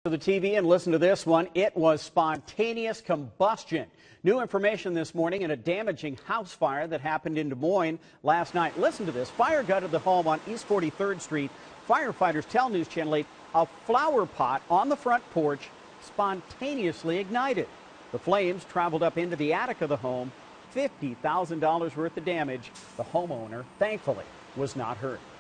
To the TV and listen to this one. It was spontaneous combustion. New information this morning in a damaging house fire that happened in Des Moines last night. Listen to this. Fire gutted the home on East 43rd Street. Firefighters tell News Channel 8 a flower pot on the front porch spontaneously ignited. The flames traveled up into the attic of the home. $50,000 worth of damage. The homeowner, thankfully, was not hurt.